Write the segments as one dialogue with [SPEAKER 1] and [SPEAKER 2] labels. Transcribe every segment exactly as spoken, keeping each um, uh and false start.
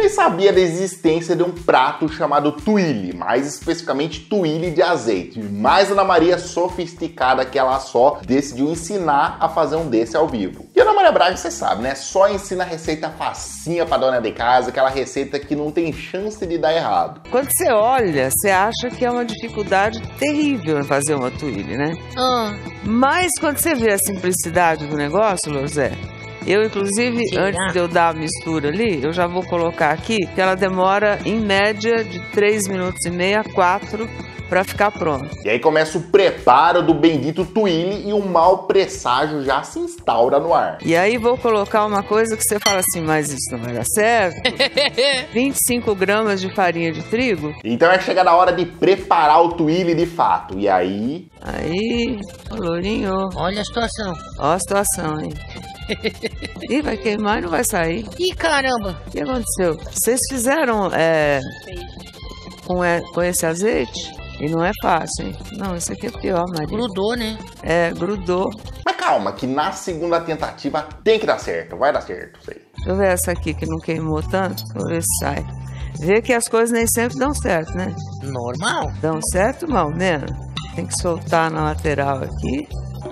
[SPEAKER 1] Quem sabia da existência de um prato chamado tuile, mais especificamente tuile de azeite, mas Ana Maria, sofisticada que ela só, decidiu ensinar a fazer um desse ao vivo. E a Ana Maria Braga, você sabe, né? Só ensina receita facinha pra dona de casa, aquela receita que não tem chance de dar errado.
[SPEAKER 2] Quando você olha, você acha que é uma dificuldade terrível em fazer uma tuile, né?
[SPEAKER 3] Ah.
[SPEAKER 2] Mas quando você vê a simplicidade do negócio, Lozé, eu, inclusive,
[SPEAKER 3] Será?
[SPEAKER 2] antes de eu dar a mistura ali, eu já vou colocar aqui que ela demora, em média, de três minutos e meio a quatro para ficar pronto.
[SPEAKER 1] E aí começa o preparo do bendito tuile e um mau presságio já se instaura no ar.
[SPEAKER 2] E aí vou colocar uma coisa que você fala assim, mas isso não vai dar certo. vinte e cinco gramas de farinha de trigo.
[SPEAKER 1] Então é chegar a hora de preparar o tuile de fato. E aí...
[SPEAKER 2] Aí, ô Lourinho.
[SPEAKER 3] Olha a situação.
[SPEAKER 2] Ó a situação, hein? Ih, vai queimar e não vai sair.
[SPEAKER 3] Ih, caramba.
[SPEAKER 2] O que aconteceu? Vocês fizeram é, com, é, com esse azeite? E não é fácil, hein? Não, esse aqui é pior, Maria.
[SPEAKER 3] Grudou, né?
[SPEAKER 2] É, grudou.
[SPEAKER 1] Mas calma, que na segunda tentativa tem que dar certo. Vai dar certo, sei.
[SPEAKER 2] Deixa eu ver essa aqui que não queimou tanto. Vou ver se sai. Vê que as coisas nem sempre dão certo, né?
[SPEAKER 3] Normal.
[SPEAKER 2] Dão certo, mal, né? Tem que soltar na lateral aqui.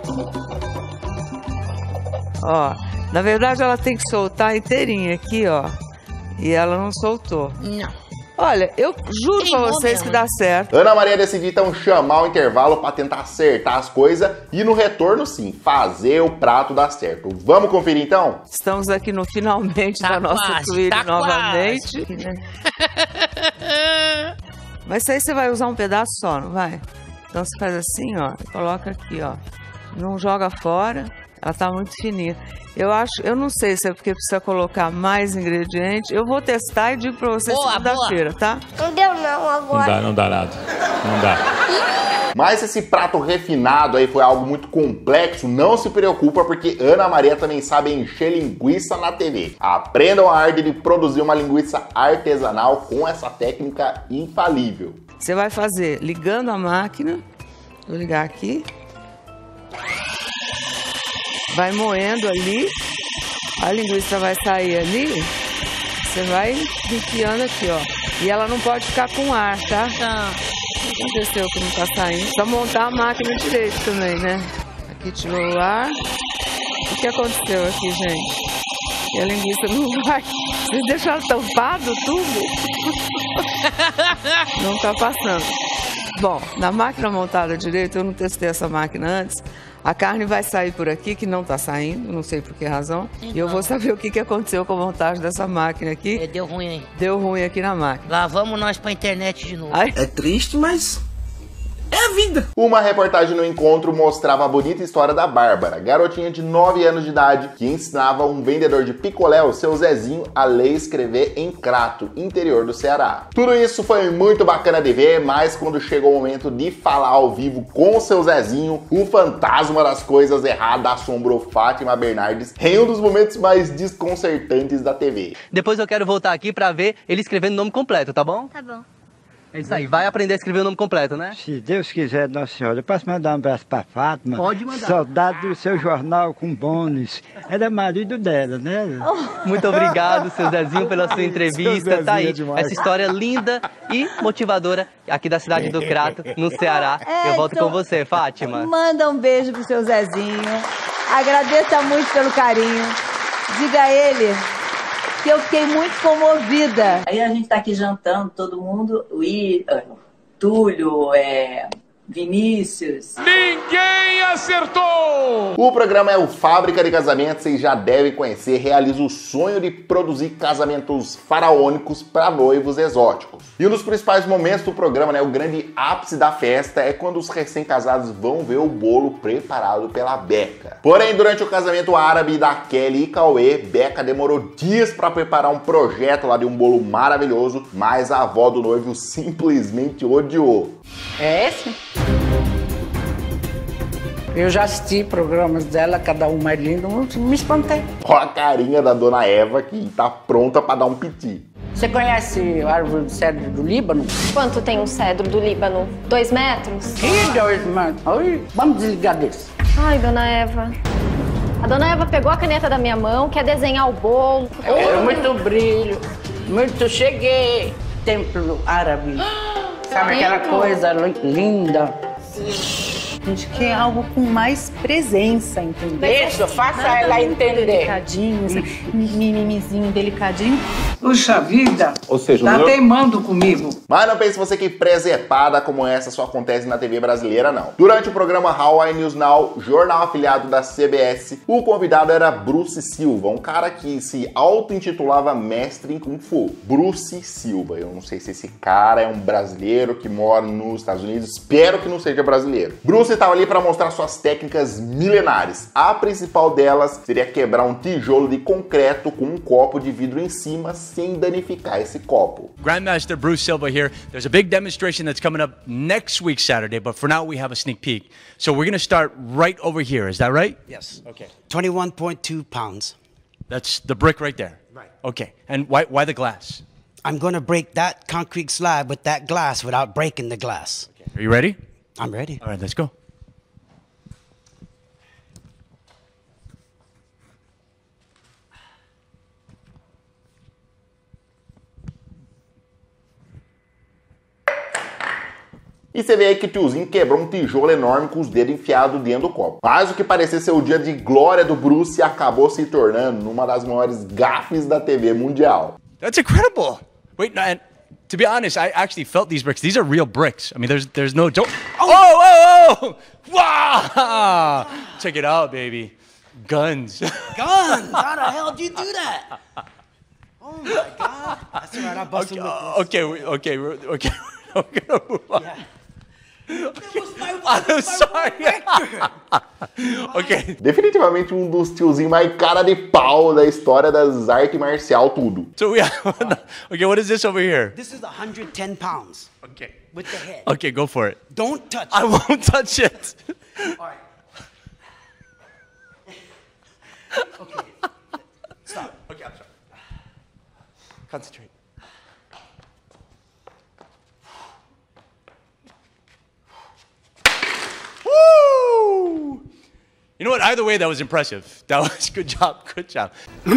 [SPEAKER 2] Ó, na verdade ela tem que soltar inteirinha aqui, ó. E ela não soltou.
[SPEAKER 3] Não.
[SPEAKER 2] Olha, eu juro
[SPEAKER 3] Queimou
[SPEAKER 2] pra vocês
[SPEAKER 3] mesmo.
[SPEAKER 2] que dá certo.
[SPEAKER 1] Ana Maria decidiu então chamar o intervalo para tentar acertar as coisas e no retorno sim, fazer o prato dar certo. Vamos conferir então?
[SPEAKER 2] Estamos aqui no finalmente
[SPEAKER 3] Tá
[SPEAKER 2] da nossa
[SPEAKER 3] quase,
[SPEAKER 2] Twitch
[SPEAKER 3] tá
[SPEAKER 2] novamente. Mas isso aí você vai usar um pedaço só, não vai? Então você faz assim, ó, coloca aqui, ó. Não joga fora, ela tá muito fininha. Eu acho, eu não sei se é porque precisa colocar mais ingredientes. Eu vou testar e digo pra vocês
[SPEAKER 3] Boa,
[SPEAKER 2] segunda-feira, tá?
[SPEAKER 4] Não deu não agora.
[SPEAKER 5] Não dá, não dá nada. Não dá.
[SPEAKER 1] Mas esse prato refinado aí foi algo muito complexo, não se preocupa porque Ana Maria também sabe encher linguiça na T V. Aprendam a arte de produzir uma linguiça artesanal com essa técnica infalível.
[SPEAKER 2] Você vai fazer ligando a máquina. Vou ligar aqui. Vai moendo ali. A linguiça vai sair ali. Você vai enfiando aqui, ó. E ela não pode ficar com ar, tá?
[SPEAKER 3] Tá.
[SPEAKER 2] O que aconteceu que não tá saindo? Precisa montar a máquina direito também, né? Aqui tirou o ar. O que aconteceu aqui, gente? E a linguiça não vai. Vocês deixaram tampado tudo? Não tá passando. Bom, na máquina montada direito, eu não testei essa máquina antes. A carne vai sair por aqui, que não tá saindo, não sei por que razão. E eu vou saber o que, que aconteceu com a montagem dessa máquina aqui.
[SPEAKER 3] É, deu ruim aí.
[SPEAKER 2] Deu ruim aqui na máquina.
[SPEAKER 3] Lá vamos nós pra internet de novo.
[SPEAKER 2] Ai.
[SPEAKER 6] É triste, mas é a vida.
[SPEAKER 1] Uma reportagem no encontro mostrava a bonita história da Bárbara, garotinha de nove anos de idade, que ensinava um vendedor de picolé, o seu Zezinho, a ler e escrever em Crato, interior do Ceará. Tudo isso foi muito bacana de ver, mas quando chegou o momento de falar ao vivo com o seu Zezinho, o fantasma das coisas erradas assombrou Fátima Bernardes em um dos momentos mais desconcertantes da T V.
[SPEAKER 7] Depois eu quero voltar aqui pra ver ele escrevendo o nome completo, tá bom?
[SPEAKER 4] Tá bom.
[SPEAKER 7] É isso aí, vai aprender a escrever o nome completo, né?
[SPEAKER 8] Se Deus quiser, Nossa Senhora, eu posso mandar um abraço pra Fátima?
[SPEAKER 7] Pode mandar.
[SPEAKER 8] Soldado do seu jornal com bônus. Era marido dela, né?
[SPEAKER 7] Muito obrigado, seu Zezinho, pela sua entrevista.
[SPEAKER 8] Zezinho
[SPEAKER 7] Tá aí,
[SPEAKER 8] é demais.
[SPEAKER 7] essa história linda e motivadora aqui da cidade do Crato, no Ceará.
[SPEAKER 9] É,
[SPEAKER 7] Eu volto
[SPEAKER 9] então,
[SPEAKER 7] com você, Fátima.
[SPEAKER 9] Manda um beijo pro seu Zezinho. Agradeça muito pelo carinho. Diga a ele que eu fiquei muito comovida.
[SPEAKER 10] Aí a gente tá aqui jantando, todo mundo, o I, Túlio, é, Vinícius.
[SPEAKER 5] Ninguém acertou!
[SPEAKER 1] O programa é o Fábrica de Casamentos, vocês já devem conhecer, realiza o sonho de produzir casamentos faraônicos para noivos exóticos. E um dos principais momentos do programa, né, o grande ápice da festa, é quando os recém-casados vão ver o bolo preparado pela Beca. Porém, durante o casamento árabe da Kelly e Cauê, Beca demorou dias para preparar um projeto lá de um bolo maravilhoso, mas a avó do noivo simplesmente odiou.
[SPEAKER 11] É esse? Eu já assisti programas dela, cada um mais lindo, me espantei.
[SPEAKER 1] Olha a carinha da dona Eva que tá pronta para dar um piti.
[SPEAKER 11] Você conhece a árvore de cedro do Líbano?
[SPEAKER 4] Quanto tem um cedro do Líbano? Dois metros?
[SPEAKER 11] Que dois metros? Ai, vamos desligar desse.
[SPEAKER 4] Ai, dona Eva. A dona Eva pegou a caneta da minha mão, quer desenhar o bolo.
[SPEAKER 11] É muito brilho. Muito cheguei. Templo árabe. Sabe aquela coisa linda?
[SPEAKER 12] A gente quer algo com mais presença, entendeu?
[SPEAKER 11] Isso, faça ela entender.
[SPEAKER 12] Delicadinho, assim, mimimizinho, delicadinho.
[SPEAKER 11] Puxa vida,
[SPEAKER 1] Ou seja,
[SPEAKER 11] tá
[SPEAKER 1] o meu...
[SPEAKER 11] teimando comigo.
[SPEAKER 1] Mas não pense você que presepada como essa só acontece na T V brasileira, não. Durante o programa Hawaii News Now, jornal afiliado da C B S, o convidado era Bruce Silva, um cara que se auto-intitulava mestre em Kung Fu. Bruce Silva, eu não sei se esse cara é um brasileiro que mora nos Estados Unidos, espero que não seja brasileiro. Bruce estava ali para mostrar suas técnicas milenares. A principal delas seria quebrar um tijolo de concreto com um copo de vidro em cima sem danificar esse copo.
[SPEAKER 13] Grandmaster Bruce Silva here. There's a big demonstration that's coming up next week Saturday, but for now we have a sneak peek. So we're going to start right over here. Is that right?
[SPEAKER 14] Yes.
[SPEAKER 13] Okay.
[SPEAKER 14] twenty-one point two pounds.
[SPEAKER 13] That's the brick right there.
[SPEAKER 14] Right.
[SPEAKER 13] Okay. And why why the glass?
[SPEAKER 14] I'm going to break that concrete slab with that glass without breaking the glass.
[SPEAKER 13] Okay. Are you ready?
[SPEAKER 14] I'm ready.
[SPEAKER 13] All right, let's go.
[SPEAKER 1] E você vê aí que o tiozinho quebrou um tijolo enorme com os dedos enfiados dentro do copo. Mas o que parecia ser o dia de glória do Bruce acabou se tornando uma das maiores gafes da T V mundial.
[SPEAKER 13] That's incredible. Wait, no, and to be honest, I actually felt these bricks. These are real bricks. I mean, there's there's no joke. Oh, oh, oh! Wow! Check it out, baby. Guns.
[SPEAKER 14] Guns? How the hell did you do that? Oh my God. That's all right, I busted
[SPEAKER 13] Okay,
[SPEAKER 14] with this.
[SPEAKER 13] okay, we- okay, we're, okay. We're gonna move on.
[SPEAKER 14] Yeah. That was my,
[SPEAKER 13] I'm
[SPEAKER 14] my
[SPEAKER 13] sorry. Okay.
[SPEAKER 1] Definitivamente um dos tiozinhos mais cara de pau da história das artes marcial tudo.
[SPEAKER 13] So we have, okay, what is this over here?
[SPEAKER 14] This is one hundred ten pounds.
[SPEAKER 13] Okay.
[SPEAKER 14] With the head.
[SPEAKER 13] Okay, go for it.
[SPEAKER 14] Don't touch
[SPEAKER 13] I
[SPEAKER 14] it.
[SPEAKER 13] won't touch it.
[SPEAKER 14] All right. Okay. Stop.
[SPEAKER 13] Okay, I'm sorry. Concentrate. Woo! You know what? Either way, that was impressive. That was good job. Good job.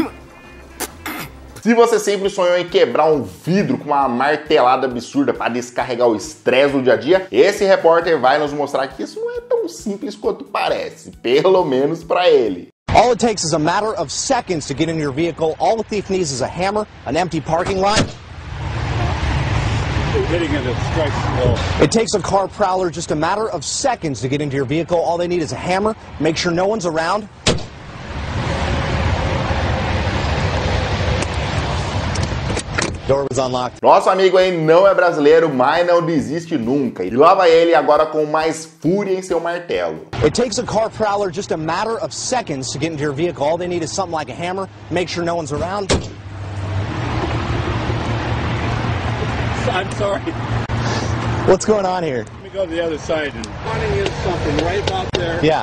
[SPEAKER 1] Se você sempre sonhou em quebrar um vidro com uma martelada absurda para descarregar o estresse do dia a dia, esse repórter vai nos mostrar que isso não é tão simples quanto parece, pelo menos para ele.
[SPEAKER 15] All it takes is a matter of seconds to get into your vehicle. All the thief needs is a hammer, an empty parking lot.
[SPEAKER 5] Hitting it, it strikes the wall.
[SPEAKER 15] It takes a car prowler just a matter of seconds to get into your vehicle. All they need is a hammer. Make sure no one's around. Door was unlocked.
[SPEAKER 1] Nosso amigo aí não é brasileiro, mas não desiste nunca. E lá vai ele agora com mais fúria em seu martelo.
[SPEAKER 15] It takes a car prowler just a matter of seconds to get into your vehicle. All they need is something like a hammer. Make sure no one's around.
[SPEAKER 5] I'm sorry.
[SPEAKER 15] What's going on here?
[SPEAKER 5] Let me go to the other side and pointing is something right about there.
[SPEAKER 15] Yeah.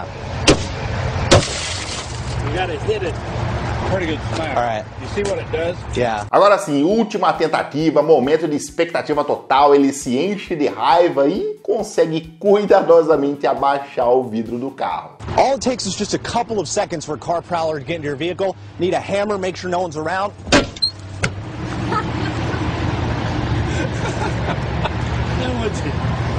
[SPEAKER 5] You gotta hit it. Pretty good smack.
[SPEAKER 15] All right.
[SPEAKER 5] You see what it does?
[SPEAKER 15] Yeah.
[SPEAKER 1] Agora sim, última tentativa, momento de expectativa total, ele se enche de raiva e consegue cuidadosamente abaixar o vidro do carro.
[SPEAKER 15] All it takes is just a couple of seconds for a car prowler to get into your vehicle. Need a hammer, make sure no one's around.
[SPEAKER 5] No one's here.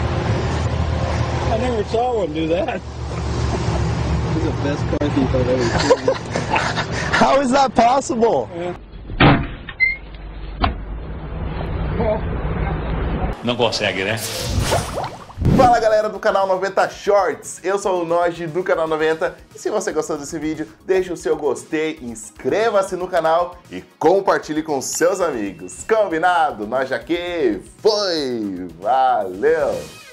[SPEAKER 5] I never saw one do that. This is the best car thief I've ever seen.
[SPEAKER 15] How is that possible?
[SPEAKER 5] Não consegue, né?
[SPEAKER 1] Fala galera do canal noventa Shorts, eu sou o Noji do canal noventa e se você gostou desse vídeo, deixe o seu gostei, inscreva-se no canal e compartilhe com seus amigos. Combinado? Nós aqui, foi! Valeu!